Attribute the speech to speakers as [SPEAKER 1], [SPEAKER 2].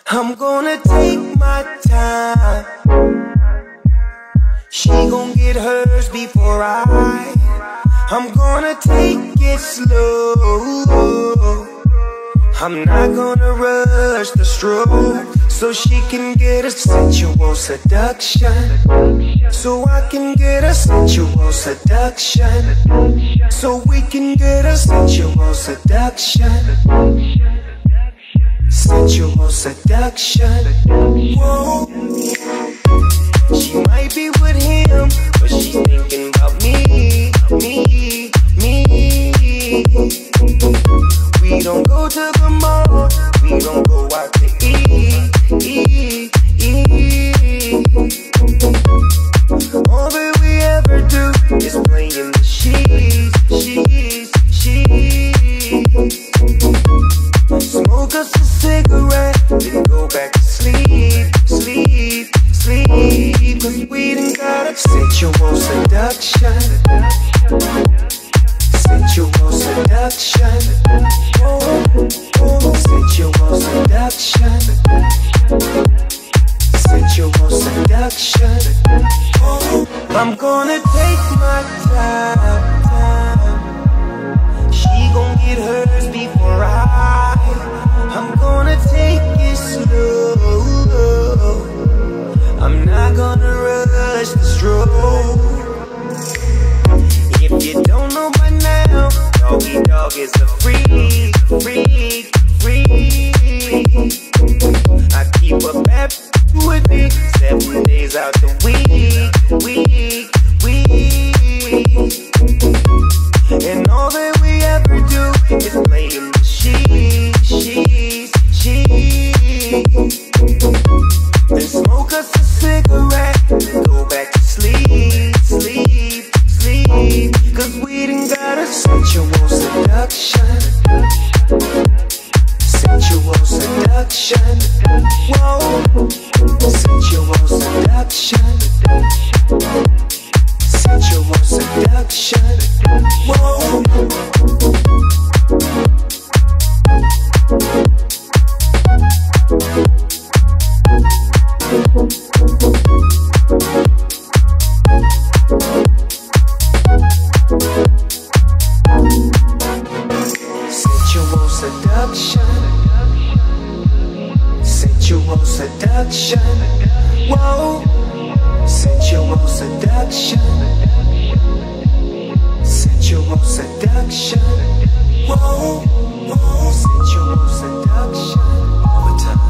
[SPEAKER 1] I'm gonna take my time. She gon' get hers before I'm gonna take it slow. I'm not gonna rush the stroke, so she can get a sensual seduction, so I can get a sensual seduction, so we can get a sensual seduction. Sensual seduction. Whoa. She might be with him, but she's thinking about me, me, me. We don't go to the mall, we don't go out to eat, eat, eat. All that we ever do is play in the sheets, sheets, sheets. Smoke us a cigarette, then go back to sleep, sleep, sleep. Cause we done got a sensual seduction, sensual seduction. Oh, oh, sensual seduction, sensual seduction. Oh, I'm gonna take my time. She gon' get hers before I'm gonna take it slow. I'm not gonna rush the stroke. If you don't know by now, Doggy Dog is a freak, freak, freak. I keep a bad with me 7 days out the week, week, week. And all that we ever do is play in the sheets, sheets, sheets. Then smoke us a cigarette, then go back to sleep, sleep, sleep. Cause we done got a sensual seduction, sensual seduction. Whoa, sensual seduction, sensual seduction. Whoa. Sensual seduction, sensual seduction. Whoa, sensual seduction, sensual seduction. Whoa, whoa, sensual seduction. All the time.